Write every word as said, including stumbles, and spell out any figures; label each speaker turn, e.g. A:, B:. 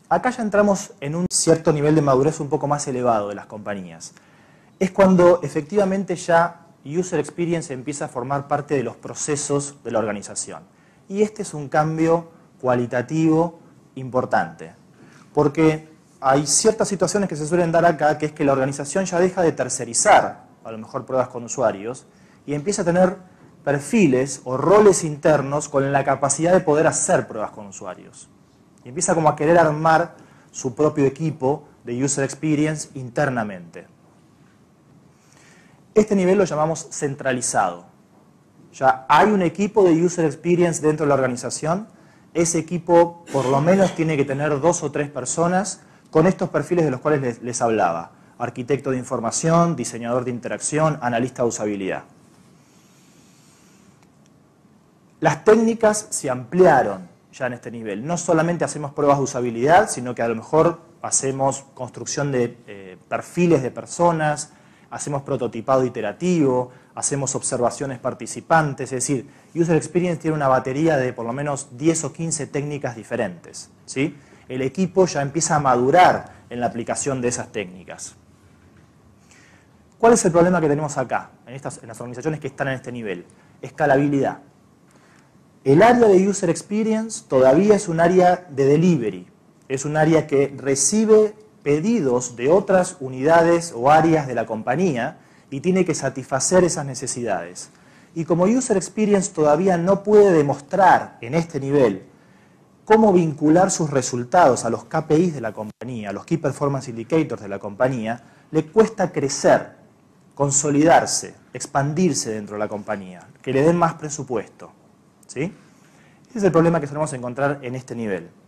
A: Acá ya entramos en un cierto nivel de madurez un poco más elevado de las compañías. Es cuando efectivamente ya User Experience empieza a formar parte de los procesos de la organización. Y este es un cambio cualitativo importante, porque hay ciertas situaciones que se suelen dar acá, que es que la organización ya deja de tercerizar, a lo mejor, pruebas con usuarios, y empieza a tener perfiles o roles internos con la capacidad de poder hacer pruebas con usuarios. Y empieza como a querer armar su propio equipo de User Experience internamente. Este nivel lo llamamos centralizado. Ya hay un equipo de User Experience dentro de la organización. Ese equipo por lo menos tiene que tener dos o tres personas con estos perfiles de los cuales les, les hablaba. Arquitecto de información, diseñador de interacción, analista de usabilidad. Las técnicas se ampliaron ya en este nivel. No solamente hacemos pruebas de usabilidad, sino que a lo mejor hacemos construcción de eh, perfiles de personas, hacemos prototipado iterativo, hacemos observaciones participantes, es decir, User Experience tiene una batería de por lo menos diez o quince técnicas diferentes, ¿sí? El equipo ya empieza a madurar en la aplicación de esas técnicas. ¿Cuál es el problema que tenemos acá, en, estas, en las organizaciones que están en este nivel? Escalabilidad. El área de User Experience todavía es un área de delivery, es un área que recibe pedidos de otras unidades o áreas de la compañía y tiene que satisfacer esas necesidades. Y como User Experience todavía no puede demostrar en este nivel cómo vincular sus resultados a los K P Is de la compañía, a los Key Performance Indicators de la compañía, le cuesta crecer, consolidarse, expandirse dentro de la compañía, que le den más presupuesto, ¿sí? Ese es el problema que solemos encontrar en este nivel.